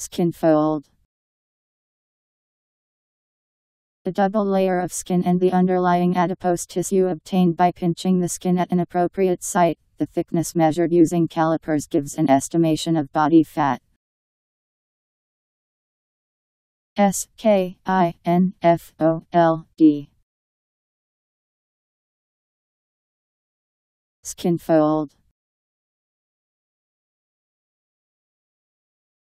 Skinfold. A double layer of skin and the underlying adipose tissue obtained by pinching the skin at an appropriate site. The thickness measured using calipers gives an estimation of body fat. Skinfold. Skinfold.